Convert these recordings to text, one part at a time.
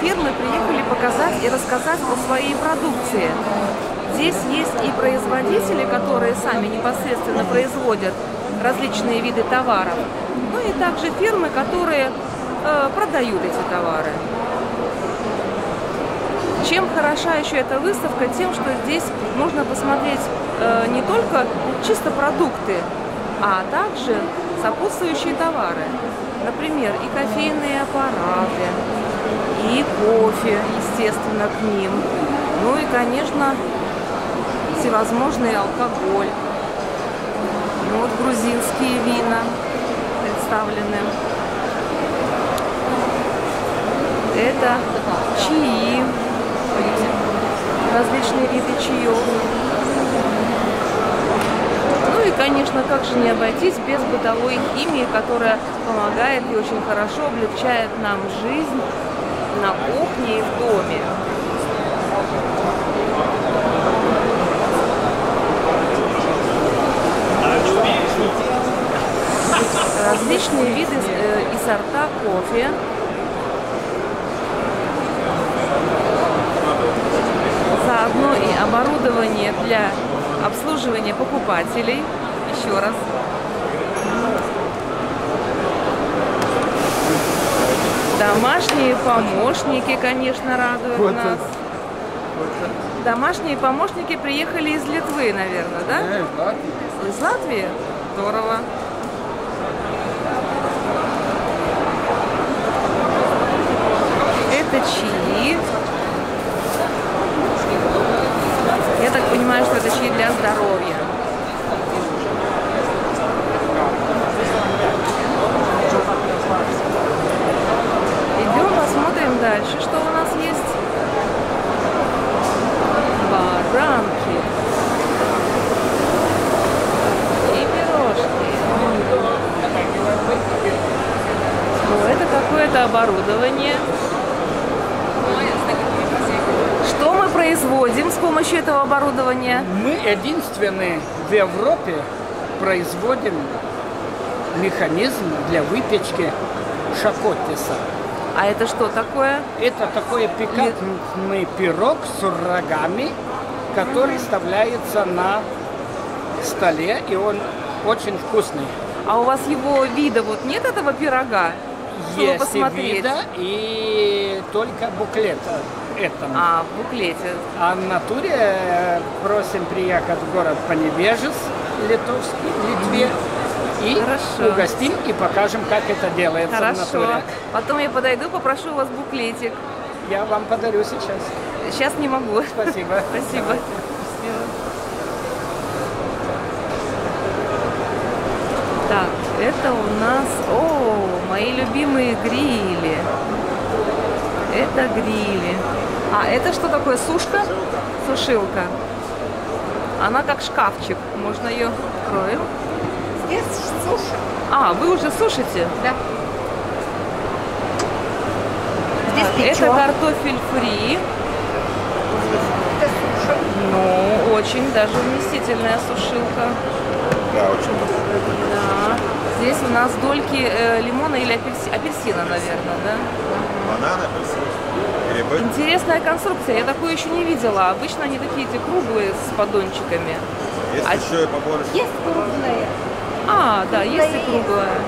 фирмы приехали показать и рассказать о своей продукции. Здесь есть и производители, которые сами непосредственно производят различные виды товаров, ну и также фирмы, которые продают эти товары. Чем хороша еще эта выставка? Тем, что здесь можно посмотреть не только чисто продукты, а также сопутствующие товары. Например, и кофейные аппараты, и кофе, естественно, к ним. Ну и, конечно, всевозможный алкоголь. Ну, вот грузинские вина представлены. Это чаи, различные виды чаев. Ну и, конечно, как же не обойтись без бытовой химии, которая помогает и очень хорошо облегчает нам жизнь на кухне и в доме. Различные виды и сорта кофе. Заодно и оборудование для обслуживания покупателей. Еще раз. Домашние помощники, конечно, радуют нас. Домашние помощники приехали из Литвы, наверное, да? Из Латвии. Из Латвии? Здорово. Это чаи. Я так понимаю, что это чаи для здоровья. Идем посмотрим дальше, что у нас есть. Баранки. И пирожки. Ну, это какое-то оборудование. Что мы производим с помощью этого оборудования? Мы единственные в Европе производим механизм для выпечки шакотиса. А это что такое? Это такой пикантный пирог с рогами, который вставляется на столе, и он очень вкусный. А у вас его вида вот нет, этого пирога? Чтобы Есть посмотреть? вида, и только буклет этому. А, в буклете. А в натуре просим приехать в город Понебежец, Литовский, Литве, и Хорошо. угостим и покажем, как это делается в Хорошо. натуре. Потом я подойду, попрошу у вас буклетик. Я вам подарю сейчас. Сейчас не могу. Спасибо. Спасибо. Так, это у нас... О, мои любимые грили. Это грили. А это что такое? Сушка? Сушилка. Она как шкафчик. Можно ее откроем. Здесь суши. А, вы уже сушите? Да. Здесь Так, это картофель фри. Это суши. Ну, очень даже вместительная сушилка. Да, очень. Да. Здесь у нас дольки лимона или апельсина, наверное, да? Банан, апельсин, грибы. Интересная конструкция. Я такую еще не видела. Обычно они такие эти круглые с поддончиками. Есть еще и побольше. Есть круглые. А, да, есть и круглая.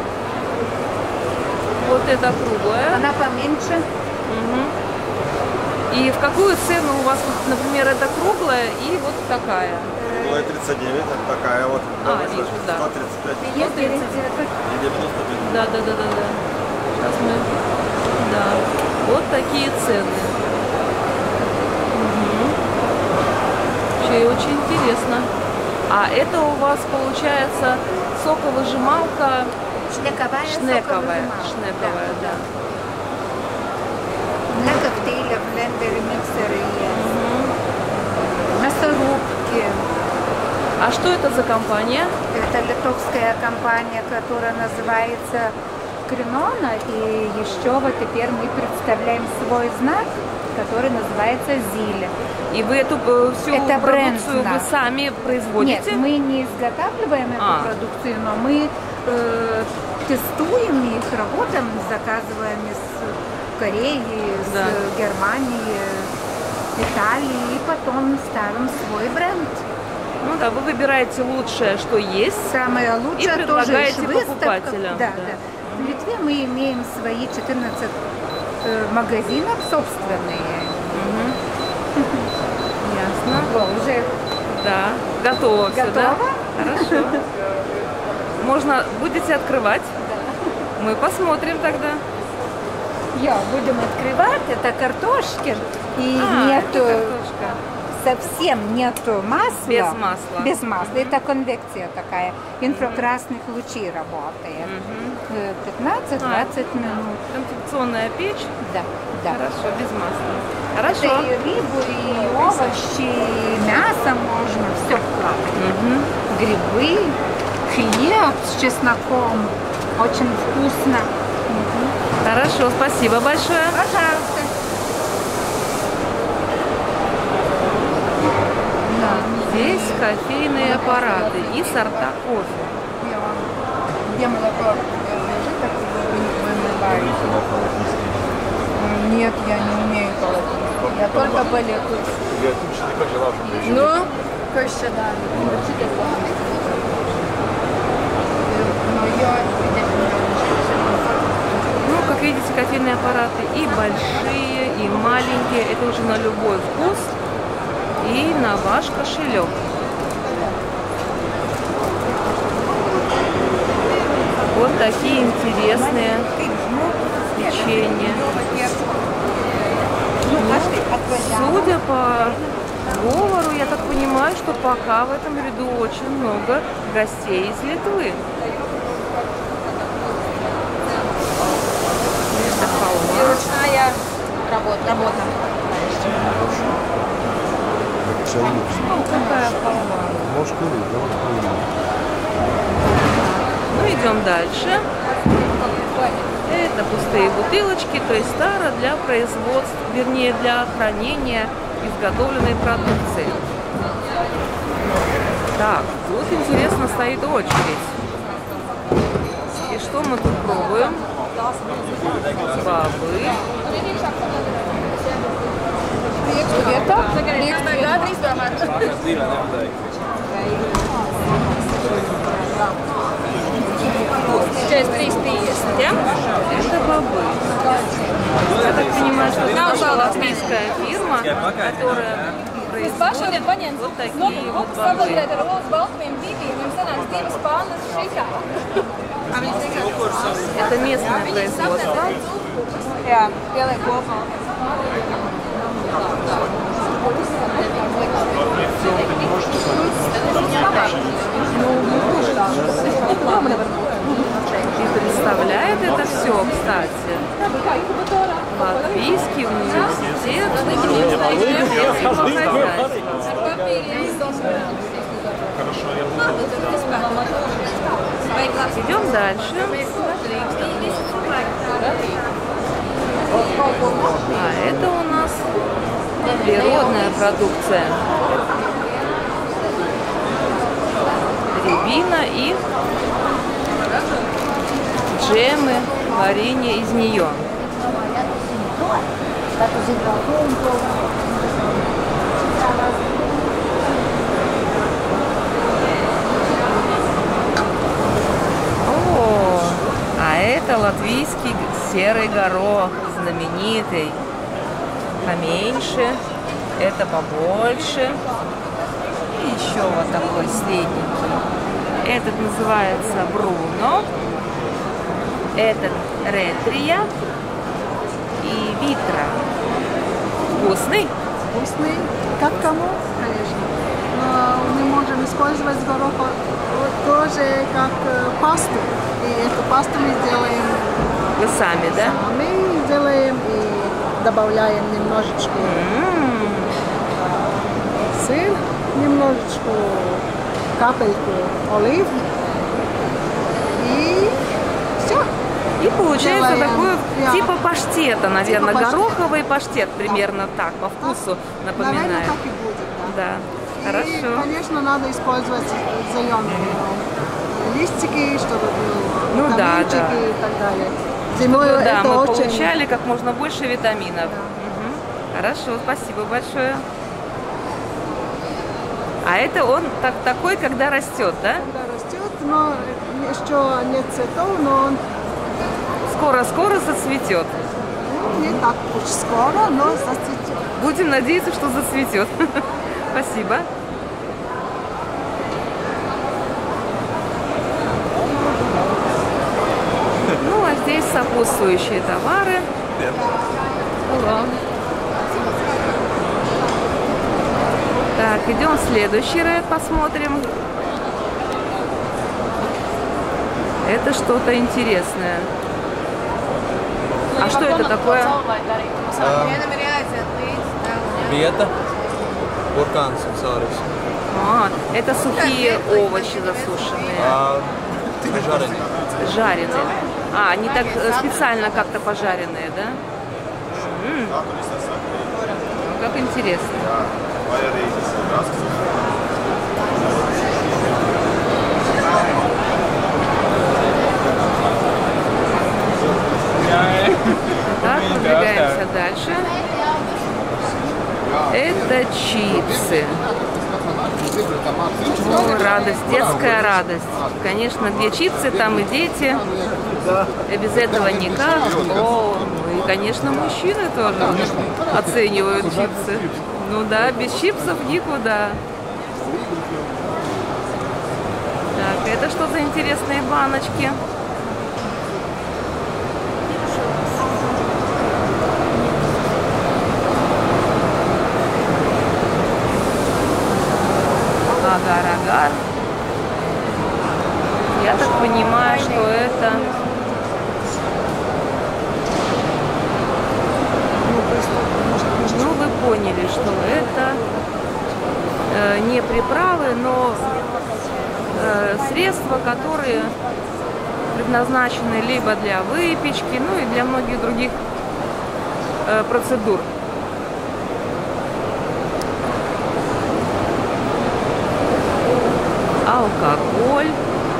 Вот это круглая. Она поменьше. Угу. И в какую цену у вас, например, это круглая и вот такая? Круглая 39, это такая вот. Вижу, да. 135. Есть 130. И 95. Да. Сейчас мы... Да. Вот такие цены. Угу. Вообще очень интересно. А это у вас получается соковыжималка Шнековая. Шнековая, да. Для коктейля, блендеры, миксеры есть. Мясорубки. А что это за компания? Это литовская компания, которая называется Кринона. И еще вот теперь мы представляем свой знак, который называется Зиле. И вы эту всю Это бренд продукцию вы наш. сами производите? Нет, мы не изготавливаем эту продукцию, но мы тестуем их, работаем, заказываем из Корее, Да. с Германии, Италии, и потом ставим свой бренд. Ну да, вы выбираете лучшее, что есть. Самое лучшее тоже предлагаете из выставок. покупателям, Да, да. да. В Литве мы имеем свои 14 магазинов собственные. Ясно. Вот, уже Да. Готово все, да? готово. Хорошо. Можно будете открывать? Мы посмотрим тогда. Будем открывать. Это картошки. И Это нету, картошка. совсем нету масла. Без масла. Без масла. Это конвекция такая. Инфракрасных лучей работает. 15-20 минут. Конвекционная печь. Да, да. Хорошо, без масла. Это Хорошо. и рыбу, и овощи, и мясо можно, все вкладывать. Грибы, хлеб с чесноком. Очень вкусно. Хорошо, спасибо большое. Пожалуйста. Здесь кофейные аппараты и сорта кофе. Где молоко лежит, так вымываю. Нет, я не умею колотить. Я только балету. Ну, конечно, да. Ну, как видите, кофейные аппараты и большие, и маленькие. Это уже на любой вкус и на ваш кошелек. Вот такие интересные печенья. Судя по говору, я так понимаю, что пока в этом ряду очень много гостей из Литвы. Это халва. Ручная работа. Ну, какая халва. Ну, идем дальше. Это пустые бутылочки, то есть тара для производства, вернее, для хранения изготовленной продукции. Так, тут интересно стоит очередь. И что мы тут пробуем? Бобы. Это бобы. Я так понимаю, что это наша латвийская фирма, которая производит вот такие вот бобы. Это местное производство. И представляет это все, кстати, Латвийский университет сельского хозяйства. Идем дальше. А это у нас природная продукция. Рябина и джемы, варенье из нее. О, а это латвийский серый горох, знаменитый. Поменьше, это побольше. И еще вот такой средненький. Этот называется Бруно. Этот Ретрия и Витра. Вкусный? Вкусный, как кому, конечно. Но мы можем использовать горох тоже как пасту. И эту пасту мы делаем Вы сами, да? сами, делаем и добавляем немножечко сыр, немножечко капельку олив и все. И получается Делаем, такое да. типа паштета, наверное, Типа паштета. гороховый паштет, примерно так, по вкусу Наверное, напоминает. так и будет, да. Да, И, хорошо. конечно, надо использовать зеленые листики, чтобы было Ну да, витаминчики да. и так далее. Зимой Чтобы, да, это мы очень... получали как можно больше витаминов. Мгм. Хорошо, спасибо большое. А это он такой, когда растет, да? Когда растет, но еще нет цветов, но он Скоро-скоро зацветет. не так уж скоро, но зацветет. Будем надеяться, что зацветет. Спасибо. Ну, а здесь сопутствующие товары. Ура. Так, идем в следующий ряд, посмотрим. Это что-то интересное. А что это такое? Vieta, burkāns un sāris. А, это сухие овощи засушенные, Žareņi. жареные. А, они так специально как-то пожаренные, да? Как интересно. Так, продвигаемся дальше. Это чипсы. О, радость, детская радость. Конечно, где чипсы, там и дети. И без этого никак. О, и, конечно, мужчины тоже оценивают чипсы. Ну да, без чипсов никуда. Так, это что за интересные баночки? Агар-агар. Я так понимаю, что это... Ну, вы поняли, что это не приправы, но средства, которые предназначены либо для выпечки, ну и для многих других процедур. Алкоголь.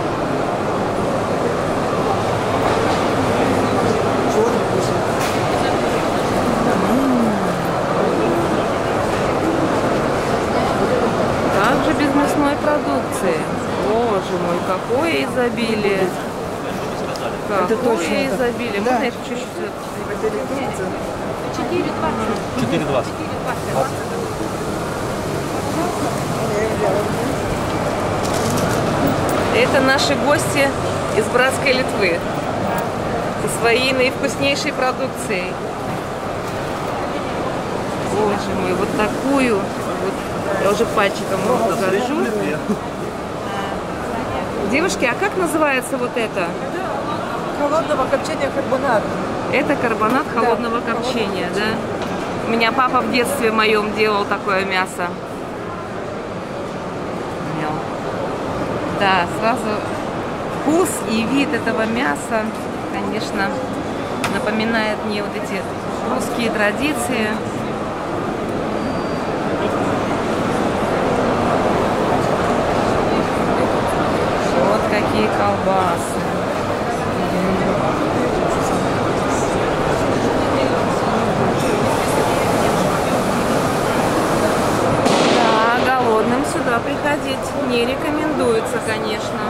Как же без мясной продукции? Боже мой, какое изобилие! Какое изобилие! Можно я чуть-чуть? 4,20. Это наши гости из братской Литвы со своей наивкуснейшей продукцией. Боже мой, вот такую, вот, я уже пальчиком покажу. Девушки, а как называется вот это? Холодного копчения карбонат. Это карбонат холодного копчения, да? У меня папа в детстве моем делал такое мясо. Да, сразу вкус и вид этого мяса, конечно, напоминает мне вот эти русские традиции. Вот какие колбасы. Голодным сюда приходить не рекомендуется, конечно.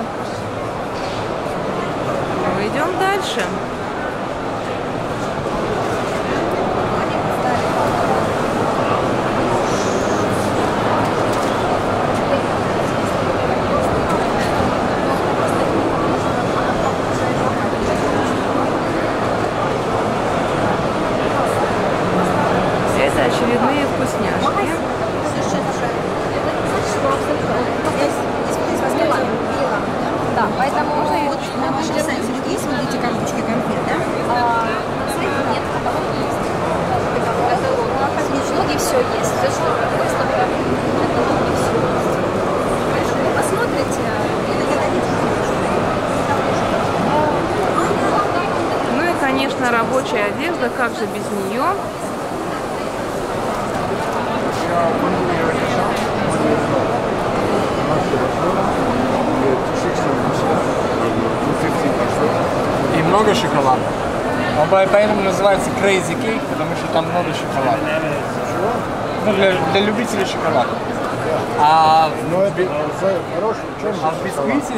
Идем дальше. Это очередные вкусняшки. Да, поэтому на вашем сайте есть вот эти коробочки конфет, да? На сайте нет, каталог есть. В каталоге все есть, все, что выставка, в каталоге все есть. Вы посмотрите и догадайтесь. Ну и, конечно, рабочая одежда, как же без нее? И много шоколада. Он поэтому называется Crazy Cake, потому что там много шоколада. Ну, для любителей шоколада. А в бисквите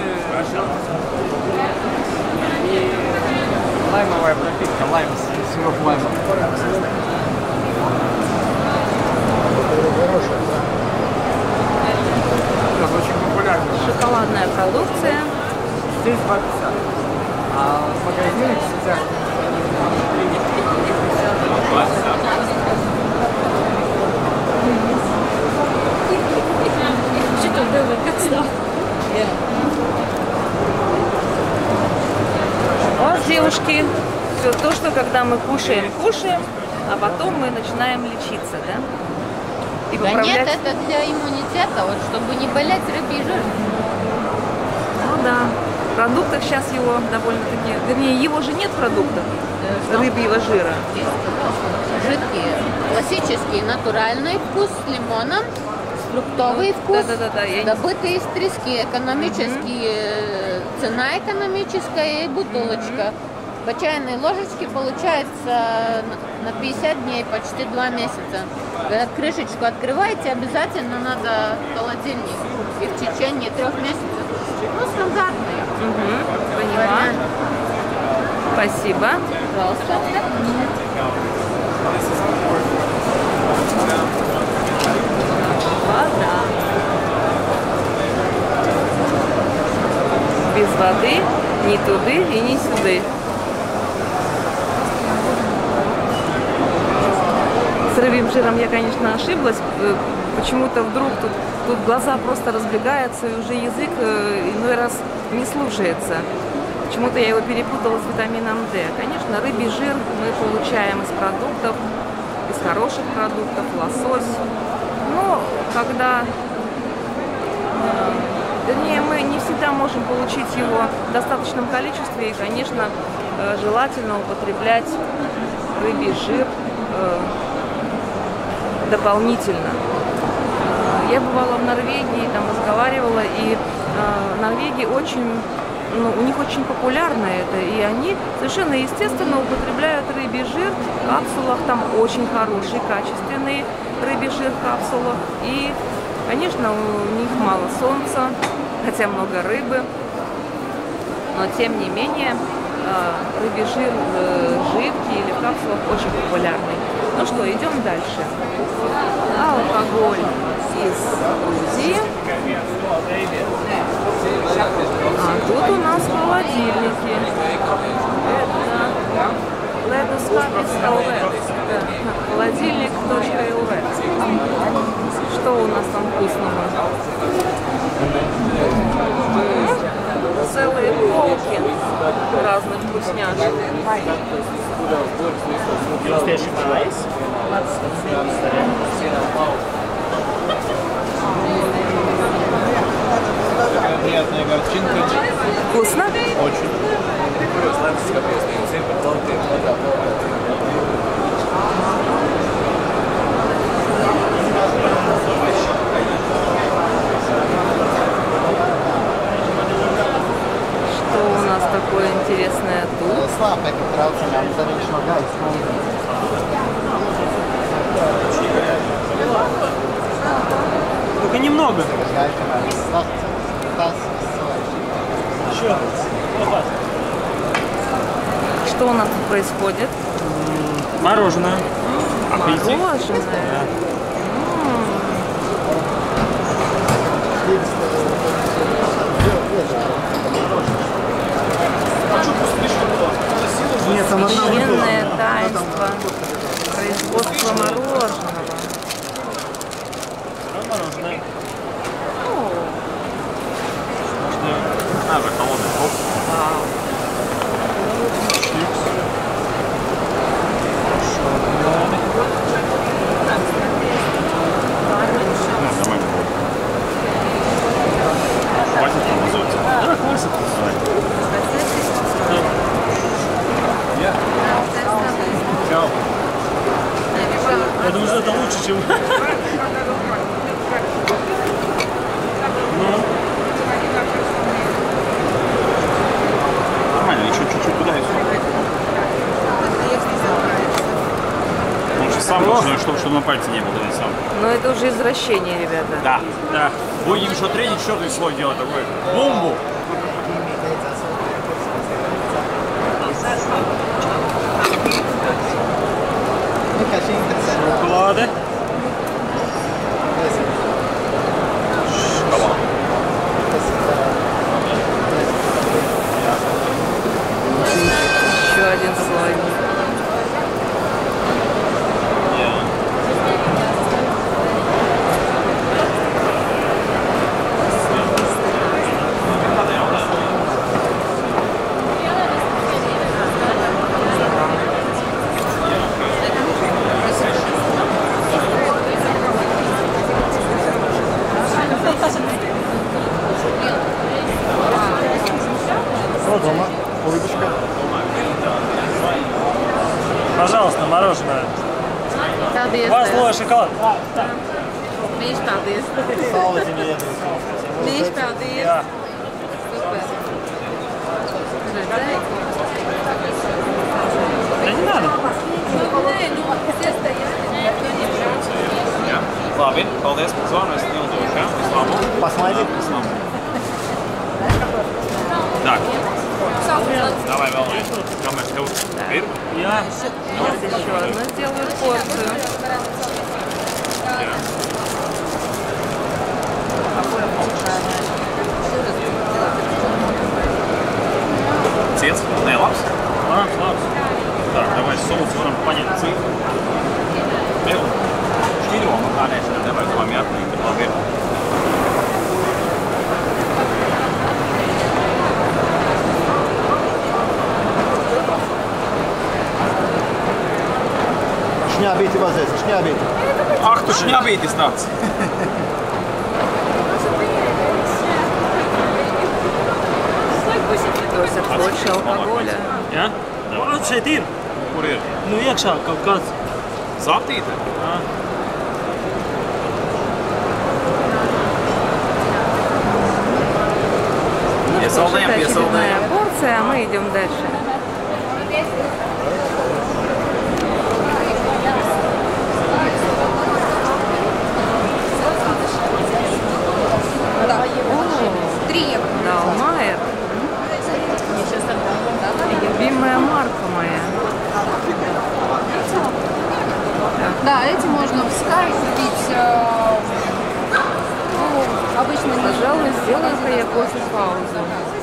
лаймовая пропитка, сироп лайма. Это очень популярно. Шоколадная продукция. Здесь 2,50. А в магазине сидят. У вас, девушки, все то, что когда мы кушаем, а потом мы начинаем лечиться, да? И Да поправлять... нет, это для иммунитета, вот чтобы не болеть рыбий жир. Ну да. В продуктах сейчас его довольно-таки... Вернее, его же нет в продуктах, рыбьего жира. Здесь, пожалуйста, жидкие, классический натуральный вкус с лимоном, фруктовый вкус, добытый из трески, экономический, цена экономическая и бутылочка. По чайной ложечке получается на 50 дней, почти 2 месяца. Когда крышечку открываете, обязательно надо в холодильник. И в течение 3 месяцев. Ну, стандартный. Поняла. Спасибо. Пожалуйста. Вода. Без воды ни туды и ни сюды. С рыбьим жиром я, конечно, ошиблась. Почему-то вдруг тут глаза просто разбегаются, и уже язык иной раз не слушается. Почему-то я его перепутала с витамином D. Конечно, рыбий жир мы получаем из продуктов, из хороших продуктов, лосось. Но когда, вернее, мы не всегда можем получить его в достаточном количестве, и, конечно, желательно употреблять рыбий жир дополнительно. Я бывала в Норвегии, там разговаривала, и в Норвегии очень, у них очень популярно это, и они совершенно естественно употребляют рыбий жир в капсулах, там очень хороший, качественный рыбий жир в капсулах, и, конечно, у них мало солнца, хотя много рыбы, но тем не менее рыбий жир жидкий или в капсулах очень популярный. Ну что, идем дальше. Алкоголь из Грузии. А тут у нас холодильники. Это Leduscapis.lv. Холодильник.lv. Что у нас там вкусного? Целые полки разных вкусняшек. Приятная картинка. Вкусно? Очень. Что у нас такое интересное тут? Только немного. Еще. Что у нас тут происходит? Мороженое. Апельсин. Мороженое? Священное таинство производства мороженого. Мороженое. Надо холодный кофе. Хватит помазаться. Да, хватит. Я думаю, что это лучше, чем... Нормально, еще чуть-чуть туда и сюда. на пальце не было, да, сам. Но это уже извращение, ребята. Да, да. Будем еще третий, четвертый слой делать такой. Бомбу! Шоколады. Еще один слой. Вот дома, улыбочка. Пожалуйста, мороженое. Два слоя шоколада. Миш, paldies. Салате мне это. Mīļš, paldies. Jā. Super. Redzēji? Да не надо. Jā. Labi, paldies par zvanu, es neildošu, jā? Vislabāk. Посмотри. Так. Давай, волнуй. Камер, tev ir? Jā. Сейчас еще одну сделаю порцию. Ciets? Nē, labs. Labs, labs. Tā, давай соус varam paņemt citu. Tev šķidro man kādēļ nevajag domām jāpīt, bet labi ir. Šņābīti vazēs, šņābīti. Ах, tu šņabītis tāds! Просят больше алкоголя. Jā? Ot, šeit ir. Kur ir? Nu, iekšā kaut kāds. Zaptīte? Jā. Piesaldējam, Это очередная piesaldējam. порция, а мы идем дальше. Три евро. Далмайер. Любимая марка моя. Да, эти можно в Sky купить. Ну, обычно не. Пожалуй, сделаю-ка я кофе паузу.